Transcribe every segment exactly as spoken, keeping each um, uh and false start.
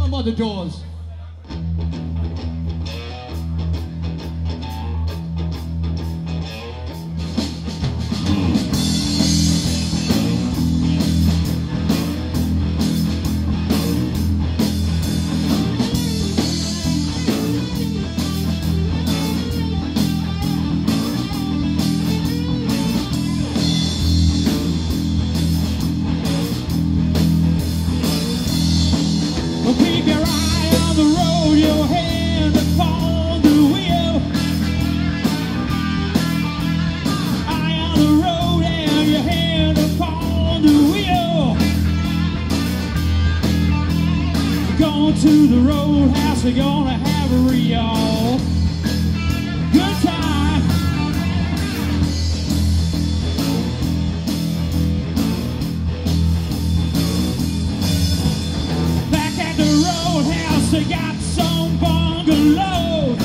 by the doors. Well, keep your eye on the road, your hand upon the wheel. Eye on the road and your hand upon the wheel. We're going to the Roadhouse, we're gonna have a real good time. They got some bungalows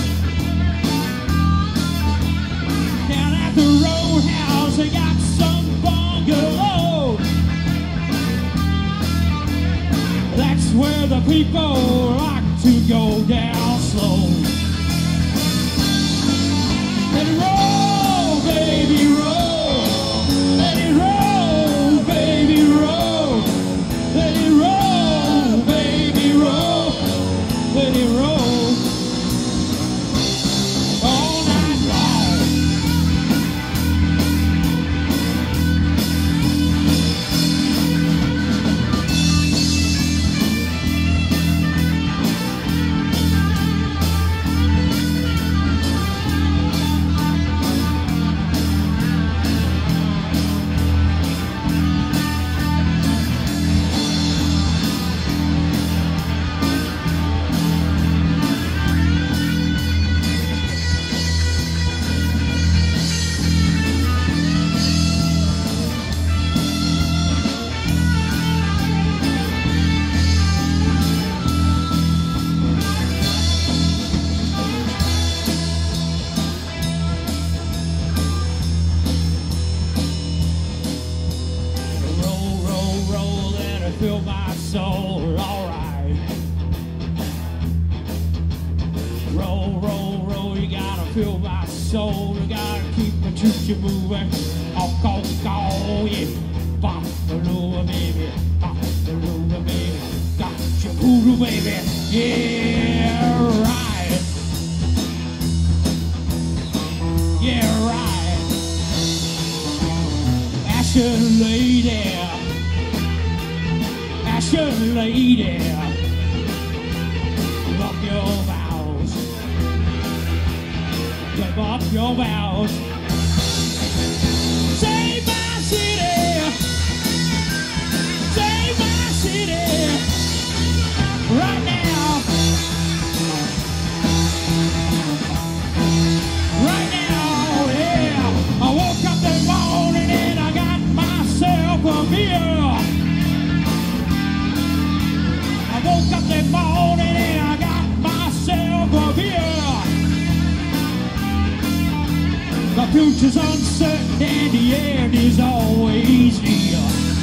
down at the Roadhouse. They got some bungalows. That's where the people like to go down slow. Let it roll, baby, roll. Let it roll, baby, roll. Let it roll, baby, roll. Let it roll all night long. Fill my soul, alright. Roll, roll, roll, you gotta fill my soul. You gotta keep the choo-choo moving. Oh, go, go, yeah. Bop the lure, baby. Bop the lure, baby. Got your poodle, baby. Yeah, right. Yeah, right. Ashen lady. Ashen lady, give up your vows, give up your vows. Save my city, save my city, right now, right now, yeah. I woke up that morning and I got myself a beer. I woke up that morning and I got myself a beer. The future's uncertain and the end is always near.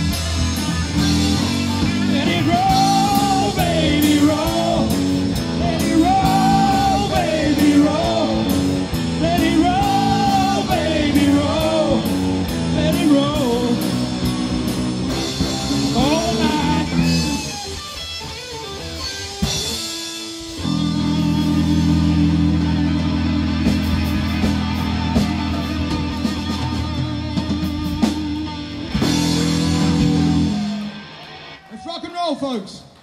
Let it roll, baby, roll. Let it roll, baby, roll. Let it roll, baby, roll. Let it roll all night. Let's rock and roll, folks.